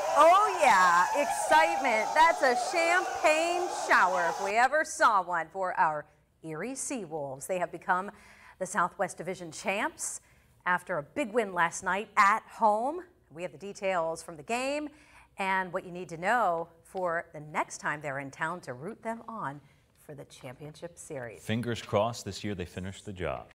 Oh yeah, excitement. That's a champagne shower if we ever saw one for our Erie SeaWolves. They have become the Southwest Division champs after a big win last night at home. We have the details from the game and what you need to know for the next time they're in town to root them on for the championship series. Fingers crossed this year they finish the job.